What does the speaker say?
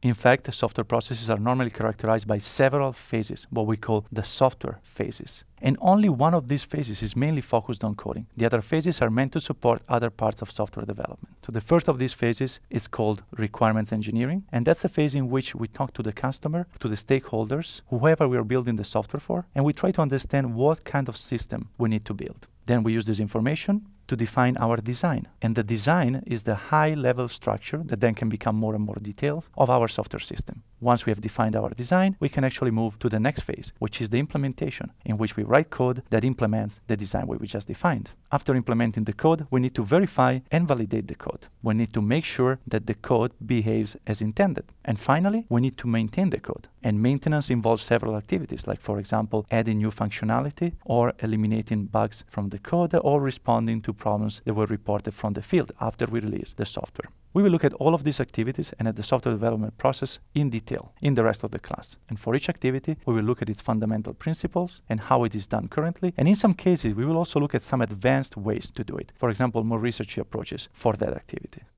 In fact, software processes are normally characterized by several phases, what we call the software phases. And only one of these phases is mainly focused on coding. The other phases are meant to support other parts of software development. So the first of these phases is called requirements engineering, and that's the phase in which we talk to the customer, to the stakeholders, whoever we are building the software for, and we try to understand what kind of system we need to build. Then we use this information to define our design. And the design is the high-level structure that then can become more and more detailed of our software system. Once we have defined our design, we can actually move to the next phase, which is the implementation, in which we write code that implements the design we just defined. After implementing the code, we need to verify and validate the code. We need to make sure that the code behaves as intended. And finally, we need to maintain the code. And maintenance involves several activities, like, for example, adding new functionality or eliminating bugs from the code or responding to problems that were reported from the field after we release the software. We will look at all of these activities and at the software development process in detail in the rest of the class. And for each activity, we will look at its fundamental principles and how it is done currently. And in some cases, we will also look at some advanced ways to do it. For example, more researchy approaches for that activity.